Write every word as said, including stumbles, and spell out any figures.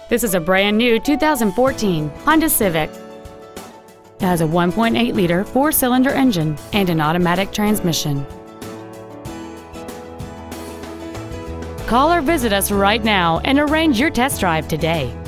This is a brand new two thousand fourteen Honda Civic. It has a one point eight liter four-cylinder engine and an automatic transmission. Call or visit us right now and arrange your test drive today.